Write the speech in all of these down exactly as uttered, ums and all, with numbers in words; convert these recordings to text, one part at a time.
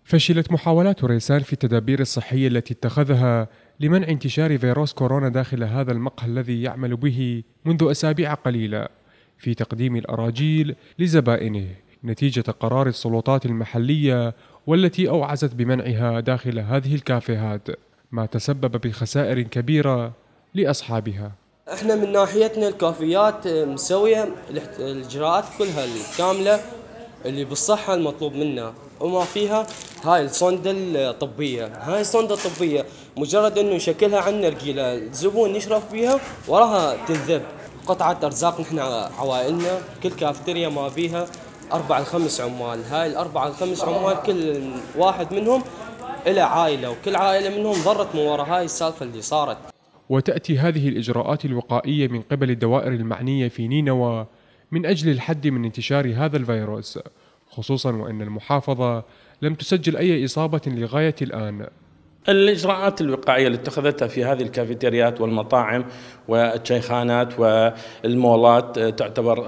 فشلت محاولات ريسان في التدابير الصحية التي اتخذها لمنع انتشار فيروس كورونا داخل هذا المقهى الذي يعمل به منذ أسابيع قليلة في تقديم الأراجيل لزبائنه نتيجة قرار السلطات المحلية والتي أوعزت بمنعها داخل هذه الكافيهات، ما تسبب بخسائر كبيرة لأصحابها. احنا من ناحيتنا الكافيات مسوية الإجراءات كلها الكاملة اللي بالصحة المطلوب منا، وما فيها هاي الصندة الطبية. هاي الصندة الطبية مجرد انه شكلها عنا رجيلة الزبون يشرب فيها وراها تنذب قطعة ارزاق. نحن عوائلنا كل كافتيريا ما بيها اربع الخمس عمال، هاي الاربع الخمس عمال كل واحد منهم له عائلة، وكل عائلة منهم ضرت من وراء هاي السالفة اللي صارت. وتأتي هذه الإجراءات الوقائية من قبل الدوائر المعنية في نينوى من أجل الحد من انتشار هذا الفيروس، خصوصا وأن المحافظة لم تسجل أي إصابة لغاية الآن. الإجراءات الوقائية اللي اتخذتها في هذه الكافيتريات والمطاعم والشيخانات والمولات تعتبر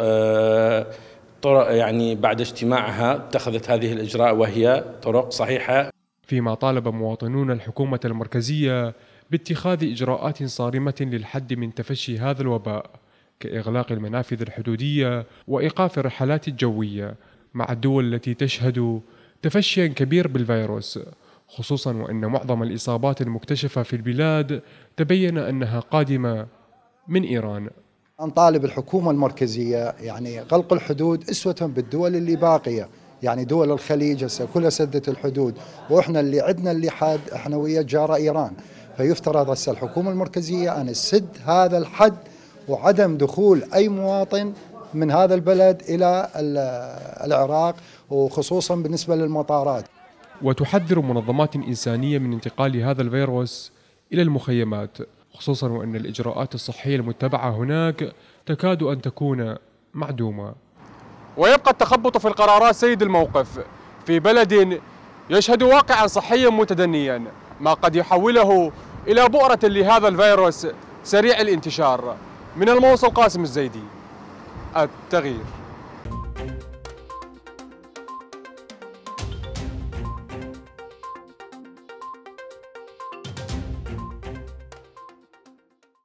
طرق، يعني بعد اجتماعها اتخذت هذه الإجراء وهي طرق صحيحة. فيما طالب مواطنون الحكومة المركزية باتخاذ إجراءات صارمة للحد من تفشي هذا الوباء، كإغلاق المنافذ الحدودية وإيقاف الرحلات الجوية مع الدول التي تشهد تفشيا كبير بالفيروس، خصوصا وأن معظم الإصابات المكتشفة في البلاد تبين أنها قادمة من إيران. نطالب الحكومة المركزية يعني غلق الحدود أسوة بالدول اللي باقية، يعني دول الخليج هسه كلها سدت الحدود، وإحنا اللي عندنا اللي حد إحنا ويا جارة إيران، فيفترض هسه الحكومة المركزية أن تسد هذا الحد وعدم دخول أي مواطن من هذا البلد إلى العراق، وخصوصا بالنسبة للمطارات. وتحذر منظمات إنسانية من انتقال هذا الفيروس إلى المخيمات، خصوصا وأن الإجراءات الصحية المتبعة هناك تكاد أن تكون معدومة. ويبقى التخبط في القرارات سيد الموقف في بلد يشهد واقعا صحيا متدنيا، ما قد يحوله إلى بؤرة لهذا الفيروس سريع الانتشار. من الموصل قاسم الزيدي، التغيير.